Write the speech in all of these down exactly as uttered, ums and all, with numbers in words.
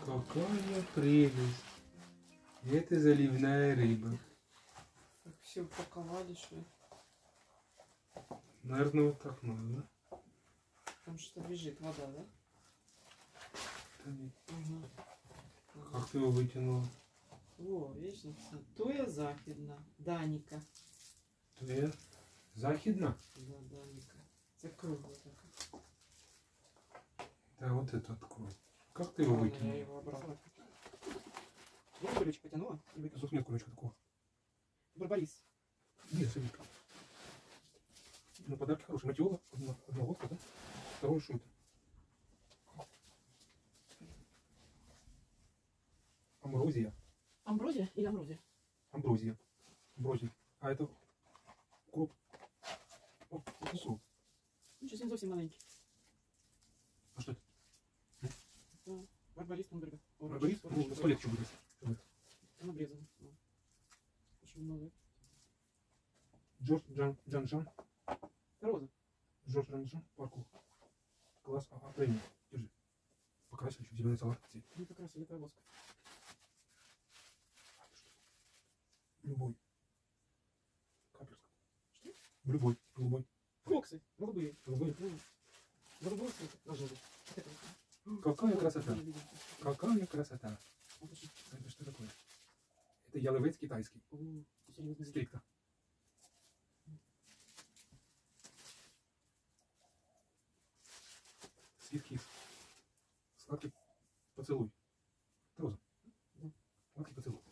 Какая прелесть. Это заливная рыба. Так, все упаковали, что ли? Наверное, вот так надо, да? Там что лежит, вода, да? Угу. Как ты его вытянула? О, видишь, написано. Туя західна. Даніка. Туя західна? Да, Даніка. Это круглая такая. Да, вот это открой. Как ты его Ладно, вытянула? я его обратно. Я кулечек потянула и выкинула. Тут нет кулечка такого. Барбарис. Нет, Савика. Ну, подарки хорошие. Матиола, одна, одна водка, да? Второе что это? Амброзия. Амброзия или амброзия? Амброзия. Амброзия. А это укроп. О, это укроп. Ну, сейчас он совсем маленький. А что это? Это барбарис Тунберга. Барбарис? Ну, сто лет еще будет. Он обрезан. Очень много. Джордж Джан Джан Джан. Роза. Джордж Джан Джан. Парку. Класс. А, премия. Держи. Покрасили еще в зеленый салат. Ну, как раз это воск. Любой. Капелька. Что? Любой. Голубой. Фоксы. Голубые. Голубой. Голубой цвет должен быть. Какая красота. Какая красота. Это что такое? Это яловец китайский. Стрикта. Сливки. Сладкий поцелуй. Роза. Сладкий поцелуй.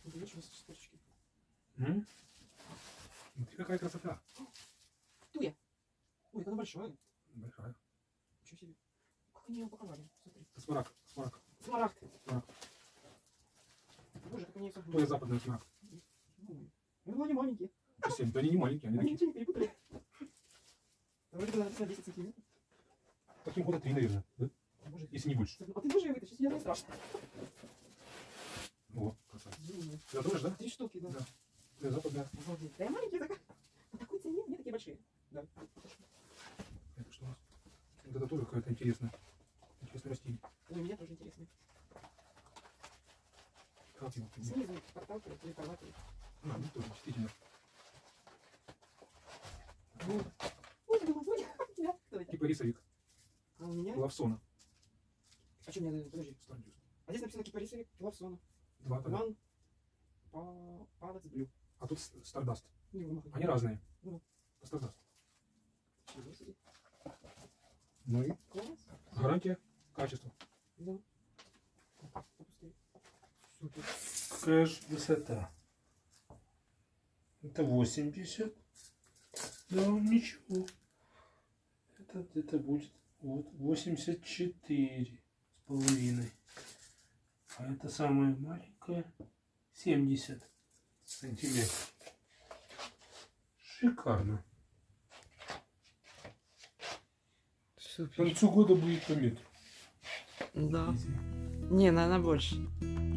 М? Смотри, какая красота. Туя. Ой, она большая. Большая. Ничего себе. Как они ее упаковали? Смотри. Смарагд. Смарагд. Смарагд. Смарагд. Боже, как они ее Твоя западная смарагд. Ну, они маленькие. Совсем. Да они не маленькие, они Они такие. ничего не перепутали. Вроде бы написано десять сантиметров. Таким года три, наверное. Да? Боже, Если не больше. а ты можешь ее вытащить? Я не страшно. О, красавец. Ты тоже, да? Три штуки, да. Да. Твоя западная. Обалдеть. Да я маленькие такая. По такой цене мне такие большие. Да. Это что у нас? Вот это тоже какая-то интересная. Интересное растение. Ой, мне тоже интересно. Как его? Снизу подталкивать или порвать. А, ну тоже, действительно. Вот. Ой, думаю, ой, я. Кто это? Кипарисовик. А у меня? Лавсона. А что мне, подожди. Стардюс. А здесь написано кипарисовик Лавсона. Два тогда. One Palace Blue. А тут Стардаст. Не вымахай. Они разные. Ну. Стардаст. Чего себе. Ну и Класс. гарантия качества. Да. Попусти. Супер. Какая же высота? Это восемьдесят. Да, ничего. Это где-то будет вот восемьдесят четыре с половиной. А это самая маленькая семьдесят сантиметров. Шикарно. Супер. К концу года будет по метру. Да. Не, наверное, больше.